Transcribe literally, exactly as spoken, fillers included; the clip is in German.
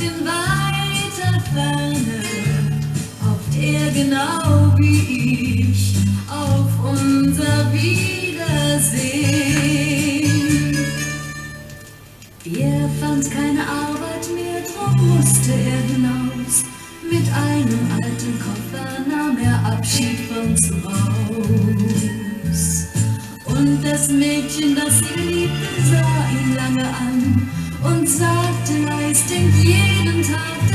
in weiter Ferne hofft er genau wie ich auf unser Wiedersehen. Er fand keine Arbeit mehr, drum musste er hinaus. Mit einem alten Koffer nahm er Abschied von zu Haus. Und das Mädchen, das ihn liebte, sah ihn lange an und sagte leis, denkt jeden Tag